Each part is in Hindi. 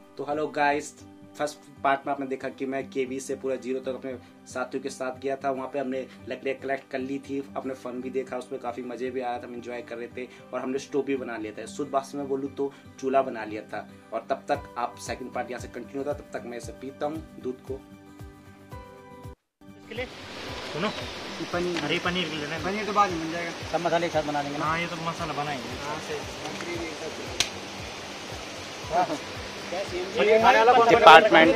तो हेलो गाइस, फर्स्ट पार्ट में आपने देखा कि मैं केवी से पूरा जीरो तक अपने साथियों के साथ गया था। वहाँ पे हमने लकड़ियाँ कलेक्ट कर ली थी, अपने फन भी देखा, उसमें काफ़ी मज़े भी आया था, हम एंजॉय कर रहे थे और हमने स्टोव भी बना लिया था। शुद्ध भाषा में बोलूँ तो चूल्हा बना लिया था। और तब तक आप सेकंड पार्ट यहाँ से कंटिन्यू होता, तब तक मैं इसे पीता हूँ दूध को। इसके लिए सुनो, पनीर, हरी पनीर लेना है। पनीर तो बाद में मिल जाएगा, सब मसाले एक साथ बना लेंगे ना। हाँ, ये तो मसाला बनाएंगे। डिपार्टमेंट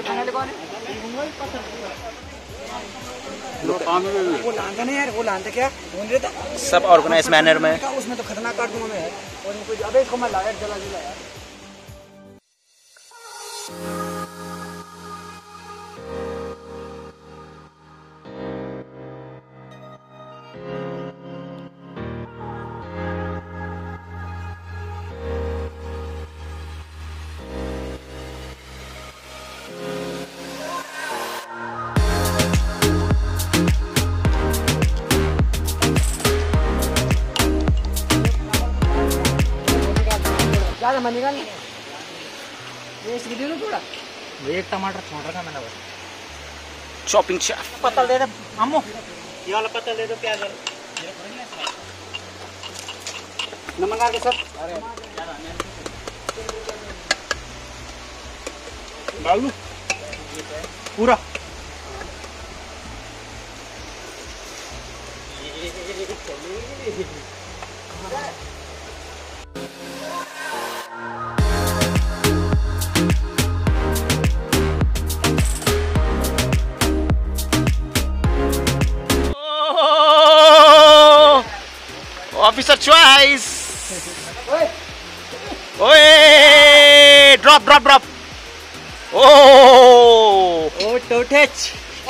वो लानता नहीं यार, वो लानता क्या ढूंढ रहे था सब ऑर्गेनाइज मैनर में। उसमें तो खतरनाक काट दूंगा मैं यार। और इनको अबे इसको मैं लाया जला जला यार। ज़्यादा मन निकाल ये इसकी दे दो थोड़ा। एक टमाटर छोड़ रखा मैंने बस। चॉपिंग शेफ पत्तल दे दे अम्मू, ये वाला पत्तल दे दो, प्याज वाला। नमक आ के सर बालू पूरा ऑफिसर चॉइस। ओए ड्रॉप ड्रॉप ड्रॉप। ओ टोटेच,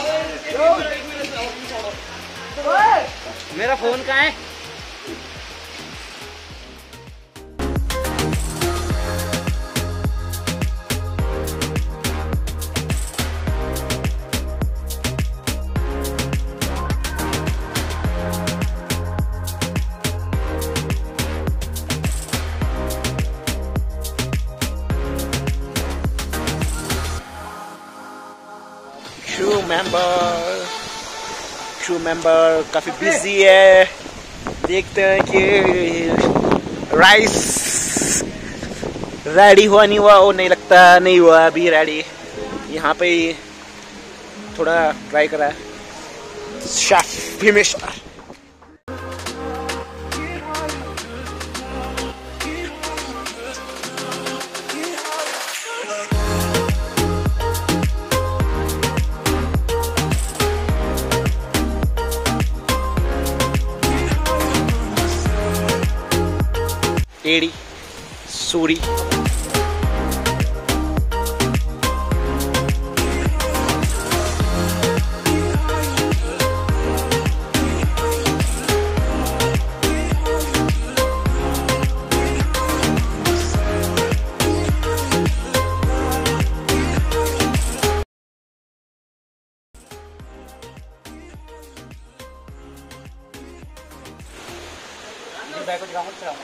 मेरा फोन कहाँ है? क्रू मेंबर काफी बिजी है। देखते हैं कि राइस रेडी हुआ नहीं हुआ। वो नहीं लगता नहीं हुआ अभी रेडी। यहाँ पे ही थोड़ा ट्राई करा है शेफ भीमेश्वर। एड़ी सूरी बैग को दिखाऊंगा।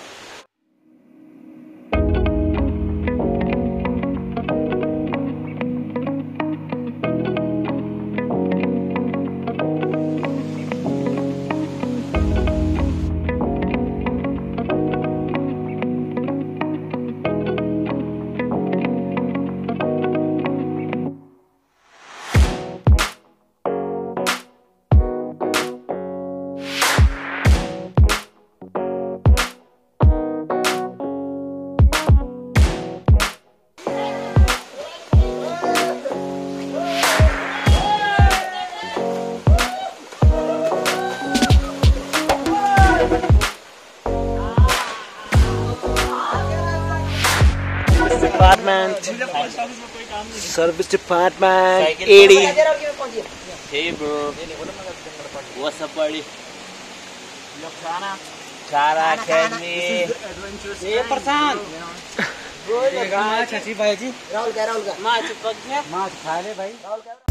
डिपार्टमेंट, सर्विस डिपार्टमेंट, एडी। Hey bro, what's up buddy? Chara Academy। ये प्रशांत छची भाई जी, राहुल का माँ चिपक गया, माँ खा ले भाई। राहुल का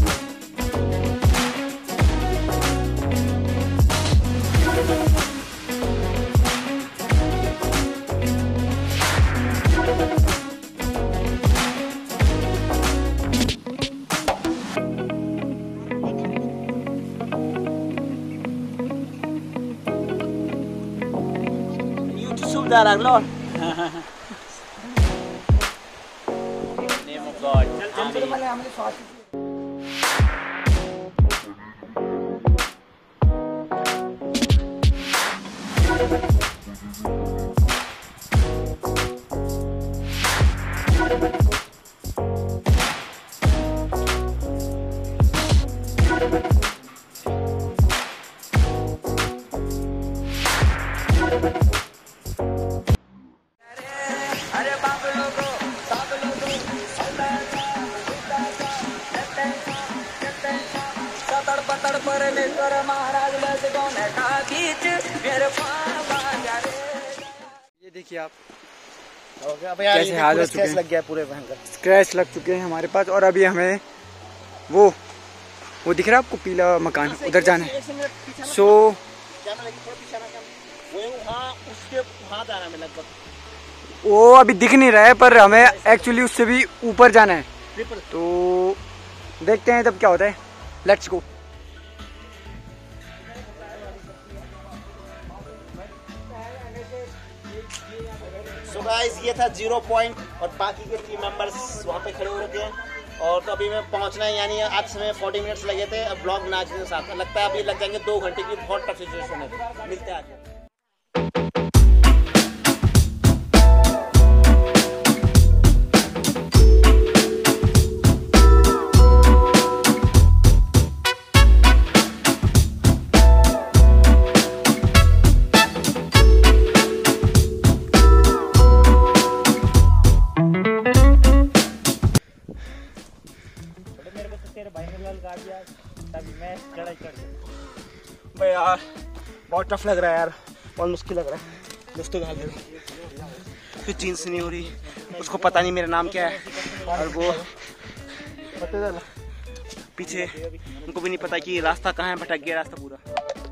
Lord. Name of God. Amen. ये देखिए आप हो गया भैया, कैसे हाल हो चुके हैं। लग गया पूरे भयंकर। स्क्रैच लग चुके हैं हमारे पास और अभी हमें वो दिख रहा है आपको पीला मकान, उधर जाना है। सो वो अभी दिख नहीं रहा है पर हमें एक्चुअली उससे भी ऊपर जाना है, तो देखते हैं तब क्या होता है। Let's go. सो गाइस, ये था 0 पॉइंट और बाकी के 3 मेंबर्स वहाँ पे खड़े हो रखे हैं। और तो अभी मैं पहुँचना है, यानी आज समय 40 मिनट्स लगे थे। अब ब्लॉग नाचने के साथ लगता है अभी लग जाएंगे 2 घंटे की। बहुत टफ सिचुएशन है। मिलते हैं आगे। भाई यार बहुत टफ लग रहा है यार, बहुत मुश्किल लग रहा है। दोस्तों का फिर जीन्स नहीं हो रही, उसको पता नहीं मेरा नाम क्या है, और वो पीछे उनको भी नहीं पता कि रास्ता कहाँ है, भटक गया रास्ता पूरा।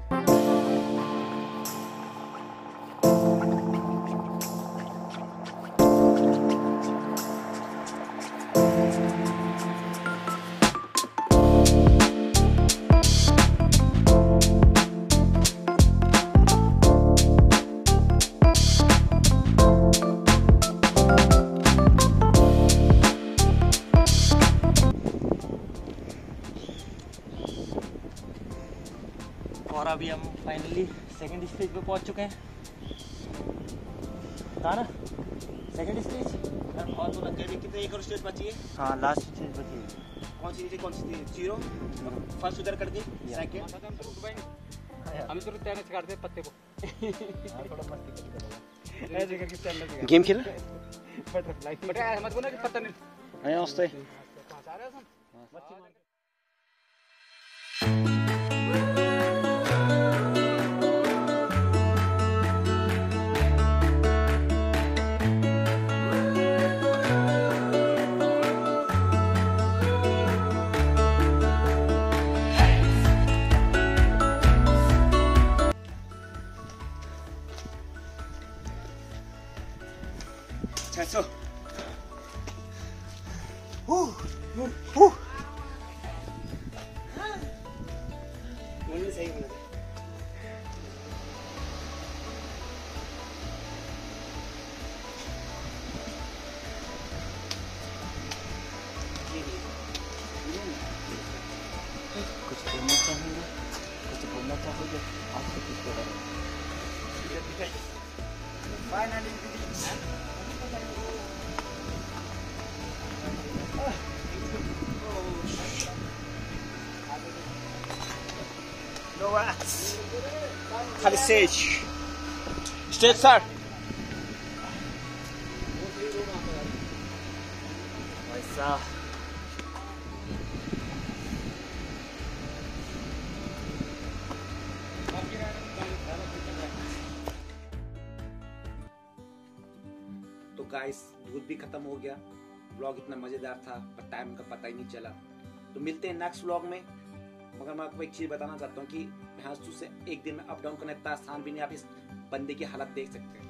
और अभी हम फाइनली सेकंड स्टेज पे पहुंच चुके हैं। था ना सेकंड स्टेज? और तो लग गए, कितने एक और स्टेज बची है? हाँ, लास्ट स्टेज बची है। कौन सी कौन सी थी? 0 फर्स्ट उधर कर दी, सेकंड हम तो तैरना सिखाते हैं पत्ते को। गेम खेल बटरफ्लाई मत बोलना कि पत्ता नहीं। आया उस्ते सो सही बोला। कुछ बोलना चाहेंगे, कुछ बोलना चाहोगे आपको कुछ बोला खाली स्टेज सर। वैसा तो गाइस दूध भी खत्म हो गया। व्लॉग इतना मजेदार था पर टाइम का पता ही नहीं चला। तो मिलते हैं नेक्स्ट व्लॉग में। मगर मैं आपको एक चीज बताना चाहता हूँ कि भैंसू से एक दिन में अप डाउन करना इतना आसान भी नहीं। आप इस बंदे की हालत देख सकते हैं।